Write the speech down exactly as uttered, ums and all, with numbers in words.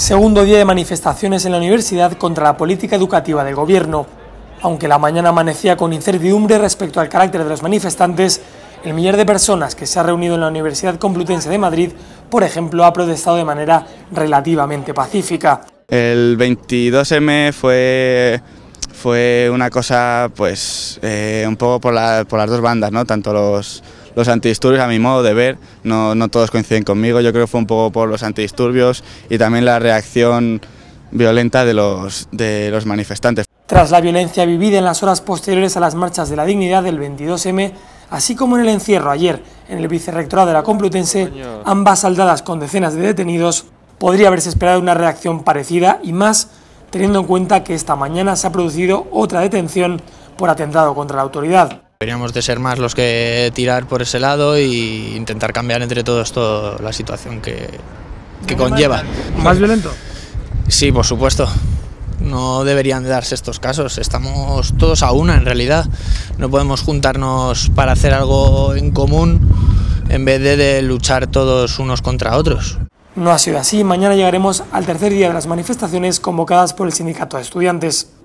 Segundo día de manifestaciones en la universidad contra la política educativa del gobierno. Aunque la mañana amanecía con incertidumbre respecto al carácter de los manifestantes, el millar de personas que se ha reunido en la Universidad Complutense de Madrid, por ejemplo, ha protestado de manera relativamente pacífica. El veintidós eme fue, fue una cosa, pues, eh, un poco por, la, por las dos bandas, ¿no? Tanto los, los antidisturbios, a mi modo de ver, no, no todos coinciden conmigo, yo creo que fue un poco por los antidisturbios y también la reacción violenta de los, de los manifestantes. Tras la violencia vivida en las horas posteriores a las marchas de la dignidad del veintidós eme, así como en el encierro ayer en el vicerrectorado de la Complutense, ambas saldadas con decenas de detenidos, podría haberse esperado una reacción parecida y más teniendo en cuenta que esta mañana se ha producido otra detención por atentado contra la autoridad. Deberíamos de ser más los que tirar por ese lado e intentar cambiar entre todos toda la situación que, que conlleva. ¿Más violento? Sí, por supuesto. No deberían de darse estos casos, estamos todos a una en realidad, no podemos juntarnos para hacer algo en común en vez de, de luchar todos unos contra otros. No ha sido así, mañana llegaremos al tercer día de las manifestaciones convocadas por el sindicato de estudiantes.